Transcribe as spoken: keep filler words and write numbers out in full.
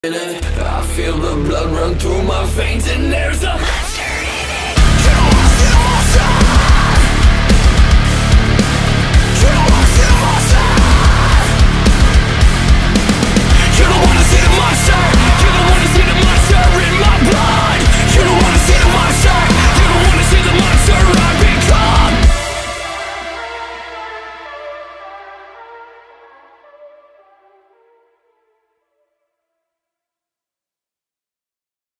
I feel the blood run through my veins, and there's a